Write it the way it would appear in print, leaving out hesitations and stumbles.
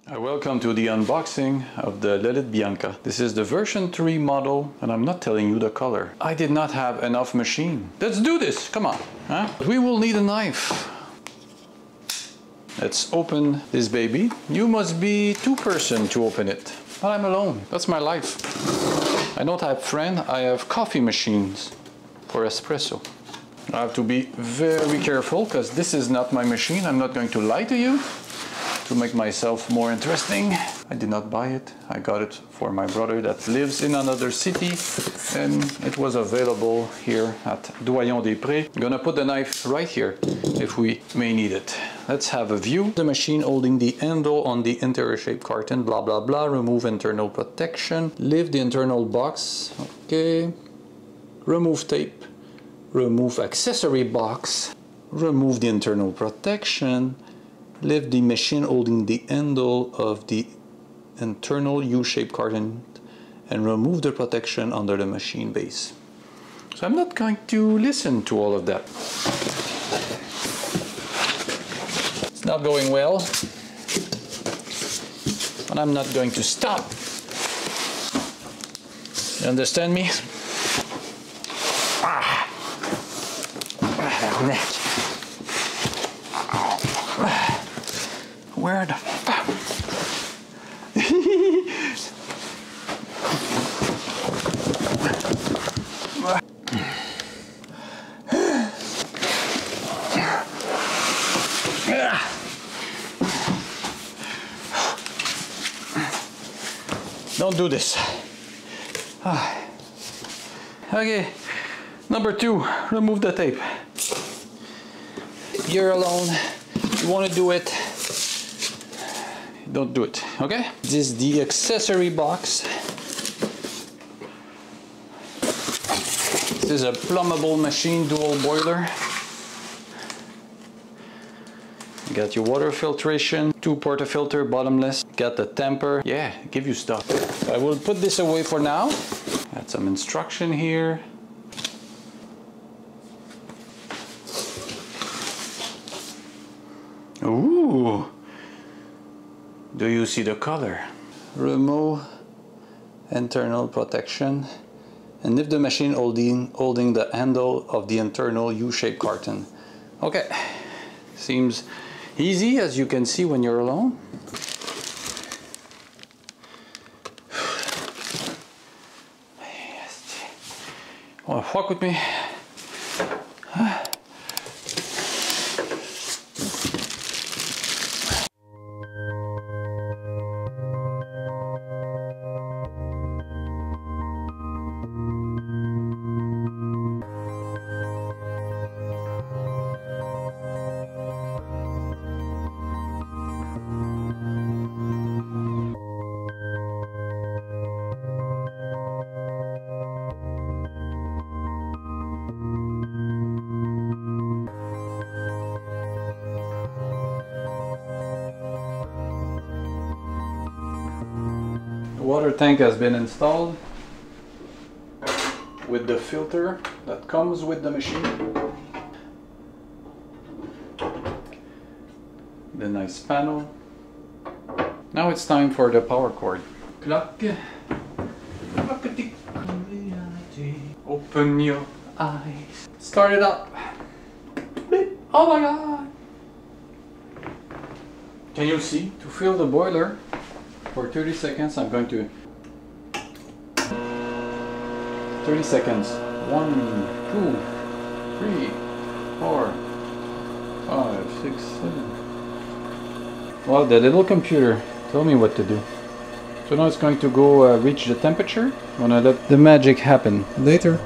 Welcome to the unboxing of the Lelit Bianca. This is the version 3 model, and I'm not telling you the color. I did not have enough machine. Let's do this, come on. Huh? We will need a knife. Let's open this baby. You must be 2 persons to open it. But I'm alone, that's my life. I don't have friends, I have coffee machines for espresso. I have to be very careful because this is not my machine. I'm not going to lie to you. To make myself more interesting. I did not buy it. I got it for my brother that lives in another city, and it was available here at Doyon des Prés. I'm gonna put the knife right here if we may need it. Let's have a view. The machine holding the handle on the interior shaped carton, blah blah blah. Remove internal protection. Lift the internal box. Okay. Remove tape. Remove accessory box. Remove the internal protection. Lift the machine holding the handle of the internal U-shaped carton and remove the protection under the machine base. So I'm not going to listen to all of that. It's not going well, but I'm not going to stop. You understand me? Where the fuck? Don't do this. Okay, number 2, remove the tape. You're alone, you want to do it, don't do it, okay? This is the accessory box. This is a plumbable machine, dual boiler. You got your water filtration, 2 portafilter, bottomless. Got the temper. Yeah, give you stuff. I will put this away for now. Got some instruction here. Ooh. Do you see the color? Remove internal protection and lift the machine holding the handle of the internal U-shaped carton. Okay, seems easy as you can see when you're alone. Wanna fuck with me? The water tank has been installed with the filter that comes with the machine. The nice panel. Now it's time for the power cord. Clock. Open your eyes. Start it up. Oh my god! Can you see? To fill the boiler for 30 seconds, I'm going to 30 seconds. 1, 2, 3, 4, 5, 6, 7. Well, the little computer told me what to do. So now it's going to go reach the temperature. I'm gonna let the magic happen later.